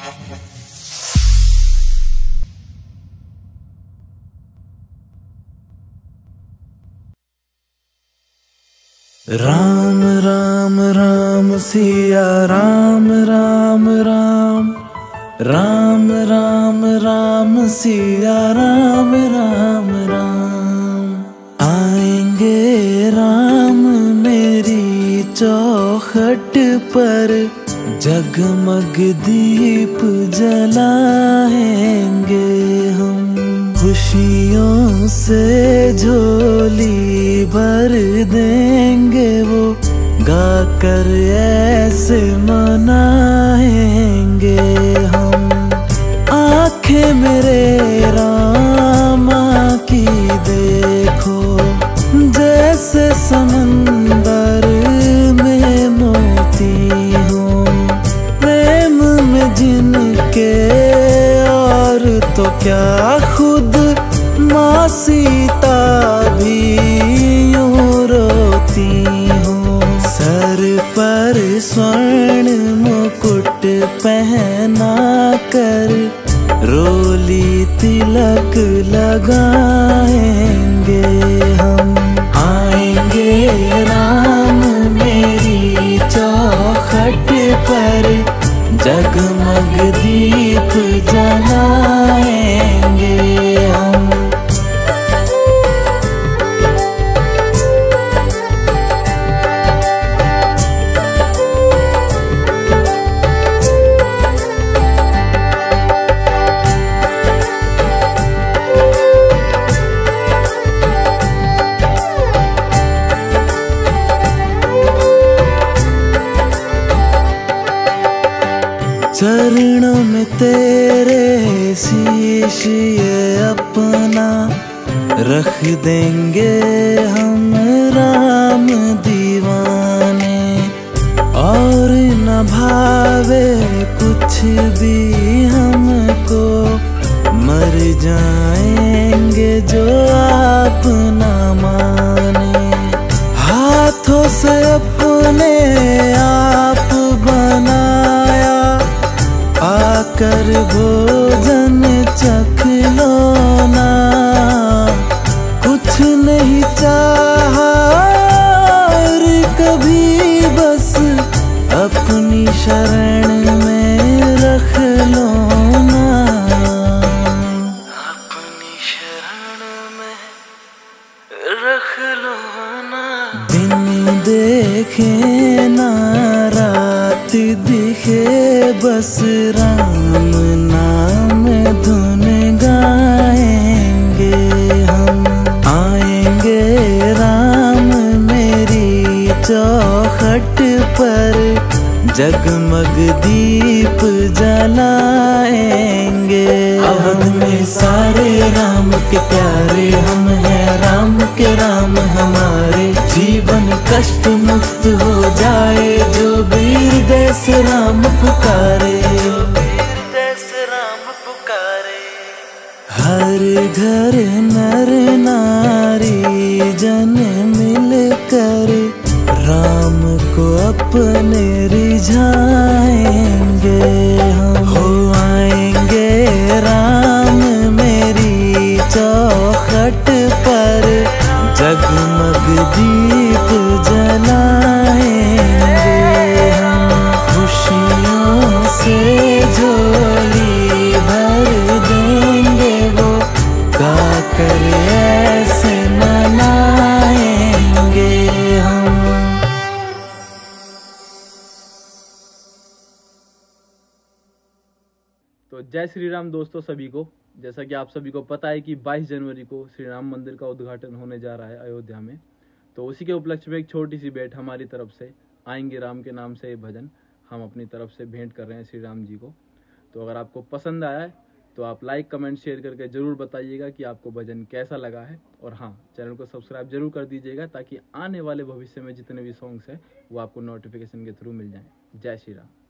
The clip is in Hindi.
राम राम राम सिया राम राम राम राम राम राम सिया राम राम राम। आएंगे राम मेरी चौखट पर, जगमग दीप जलाएंगे हम। खुशियों से झोली भर देंगे वो, गाकर ऐसे मनाएंगे हम। आंखें मेरे रामा की देखो, जैसे समंदर में मोती हूँ। प्रेम में जिनके और तो क्या खुद माँ सीता भी यूं रोती हूँ। सर पर स्वर्ण मुकुट पहना कर, रोली तिलक लगाएंगे हम। आएंगे राम मेरी चौखट पर, जगमग दीप जलाएंगे हम। चरणों में तेरे शीश ये अपना रख देंगे हम राम दीवाने। और न भावे कुछ भी हमको, मर जाएंगे जो आप न माने। हाथों से अपने आप बनाया, आकर भोजन चख लो ना। कुछ नहीं चाहा और कभी, बस अपनी शरण में रख लो ना। अपनी शरण में रख लो ना। दिन देखे ना रात दिखे, बस राम नाम धुन गाएंगे हम। आएंगे राम मेरी चौखट पर, जगमग दीप जलाएंगे। अवध में सारे राम के प्यारे हम हैं, राम के राम हमारे। जीवन कष्ट मुक्त हो जाए, जो वीर देश राम पुकारे। हर घर नर नारी जन मिलकर, राम को अपने रिझाएंगे हम। हो आएंगे राम मेरी चौखट पर, जगमग दीप जलाएंगे हम। खुशियों से झोली भर देंगे वो, गाकर ऐसे मनाएंगे हम। तो जय श्री राम दोस्तों सभी को। जैसा कि आप सभी को पता है कि 22 जनवरी को श्री राम मंदिर का उद्घाटन होने जा रहा है अयोध्या में। तो उसी के उपलक्ष्य में एक छोटी सी भेंट हमारी तरफ से, आएंगे राम के नाम से ये भजन हम अपनी तरफ से भेंट कर रहे हैं श्री राम जी को। तो अगर आपको पसंद आया है तो आप लाइक कमेंट शेयर करके ज़रूर बताइएगा कि आपको भजन कैसा लगा है। और हाँ, चैनल को सब्सक्राइब जरूर कर दीजिएगा, ताकि आने वाले भविष्य में जितने भी सॉन्ग्स हैं वो आपको नोटिफिकेशन के थ्रू मिल जाएं। जय श्री राम।